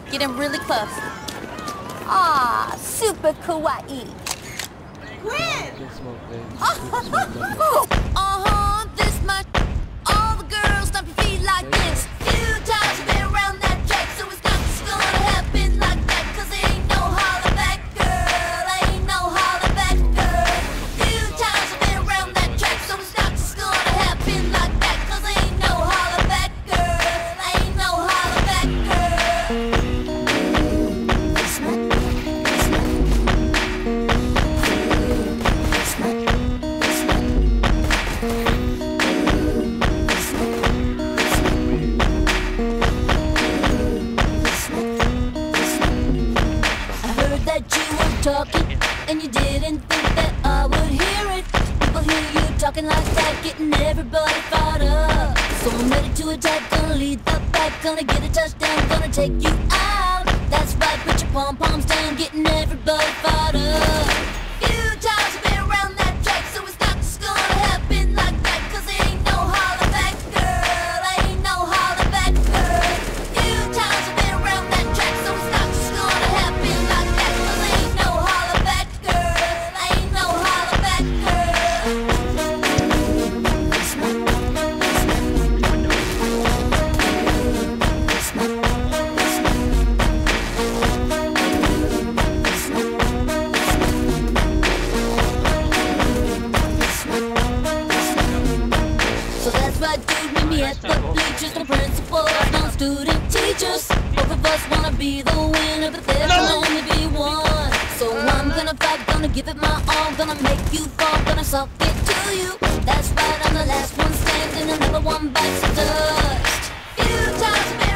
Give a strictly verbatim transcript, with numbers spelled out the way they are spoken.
Getting really close. Ah, super kawaii. Gwen! Uh-huh, this much. All the girls stomp your feet like this. Few times you've been around that track, so it's not just gonna happen like that. Cause there ain't no holler back, girl. Ain't no holler back, girl. Few times you've been around that track, so it's not just gonna happen like that. Cause there ain't no holler back, girl. Ain't no holler back, girl. Talking, and you didn't think that I would hear it. People hear you talking like that, getting everybody fired up. So I'm ready to attack, gonna lead the pack, gonna get a touchdown, gonna take you out. That's right, put your pom-poms down, getting everybody fired up. Few times I've been around that track, so it's not just gonna happen like that. Cause there ain't no holler back, girl. Ain't no holler back, girl. Few times I've been around that track, so it's not just gonna happen like that. Cause there ain't no holler back, girl. Ain't no holler back, girl. So that's right, dude, meet me at the bleachers. No principals, no student teachers. Both of us wanna be the winner, but there can only be one. So I'm gonna fight, gonna give it my all, gonna make you fall, gonna suck it to you. That's right, I'm the last one standing, another one bites the dust. Few times